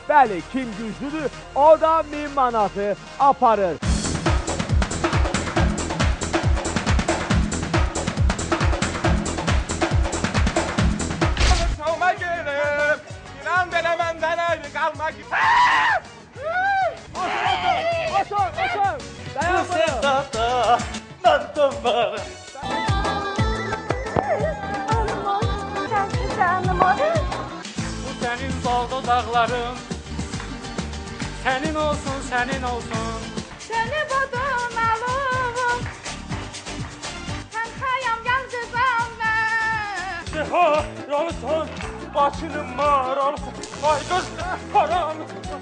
Bəli, kim güclüdür, o da 1000 manatı aparır. Sağma gelip, inan belə məndən ayrı qalmaq. Otur. Dayan bunu. Sevdada məndən var. Bu sənin dağda dağların, sənin olsun, sənin olsun. Seni budum alım, sen kayam yalnızam ben. Deha, yalısın, başının var, alısın. Ay qız, param,